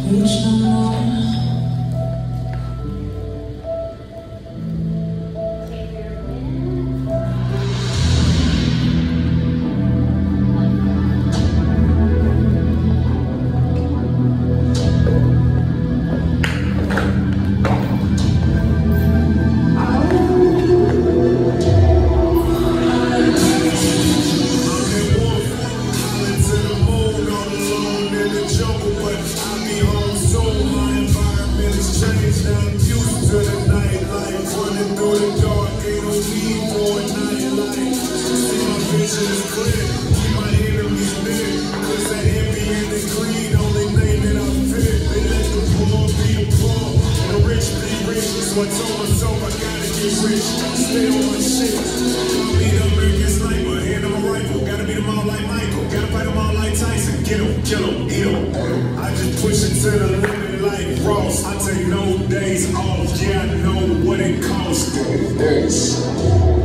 reach no more. What's on myself, I gotta get rich. Stay on my shit. I'll be the American sniper. Hand on my rifle. Gotta beat them all like Michael. Gotta fight them all like Tyson. Get him, kill him, eat him. I just push it to the limit like Ross. I take no days off. Yeah, I know what it costs.